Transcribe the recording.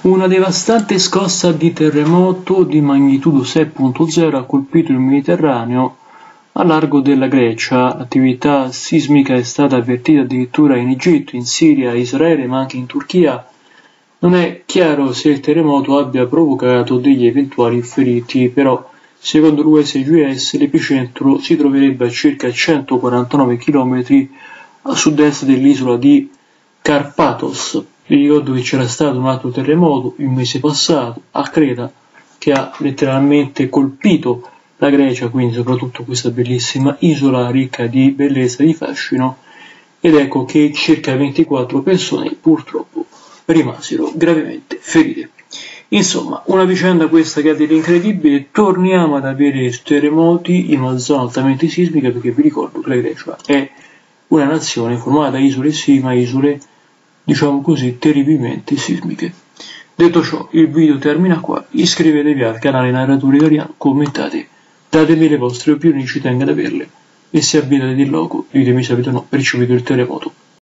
Una devastante scossa di terremoto di magnitudo 6.0 ha colpito il Mediterraneo a largo della Grecia. L'attività sismica è stata avvertita addirittura in Egitto, in Siria, Israele, ma anche in Turchia. Non è chiaro se il terremoto abbia provocato degli eventuali feriti, però secondo l'USGS l'epicentro si troverebbe a circa 149 km a sud-est dell'isola di Karpathos. Vi ricordo che c'era stato un altro terremoto il mese passato a Creta che ha letteralmente colpito la Grecia, quindi soprattutto questa bellissima isola ricca di bellezza e di fascino, ed ecco che circa 24 persone purtroppo rimasero gravemente ferite. Insomma, una vicenda questa che ha dell'incredibile. Torniamo ad avere terremoti in una zona altamente sismica, perché vi ricordo che la Grecia è una nazione formata da isole sì, ma isole, diciamo così, terribilmente sismiche. Detto ciò, il video termina qua. Iscrivetevi al canale Narratore Italiano, commentate, datemi le vostre opinioni, ci tengo ad averle, e se abitate il logo ditemi se avete o no percepito il terremoto.